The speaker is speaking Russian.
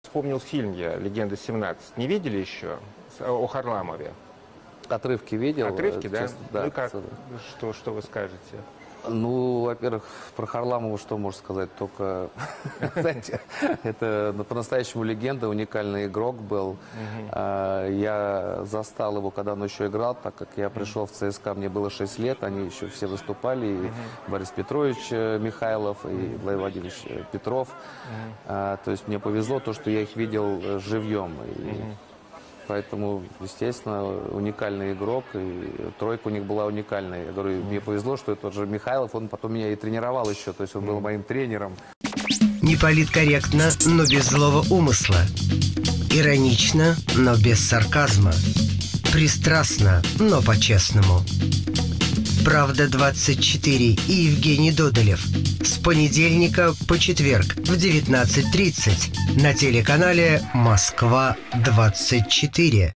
вспомнил фильм я «Легенда-17». Не видели еще? О Харламове. Отрывки видел. Отрывки, да? Честно, да. Ну и как? Что вы скажете? Ну, во-первых, про Харламова что можно сказать? Только, знаете, это по-настоящему легенда, уникальный игрок был. Я застал его, когда он еще играл, так как я пришел в ЦСКА, мне было 6 лет, они еще все выступали, и Борис Петрович Михайлов, и Владимир Владимирович Петров. То есть мне повезло то, что я их видел живьем. Поэтому, естественно, уникальный игрок, и тройка у них была уникальная. Я говорю, мне повезло, что это же Михайлов, он потом меня и тренировал еще, то есть он был моим тренером. Не политкорректно, но без злого умысла. Иронично, но без сарказма. Пристрастно, но по-честному. «Правда-24» и Евгений Додолев. С понедельника по четверг в 19:30 на телеканале «Москва-24».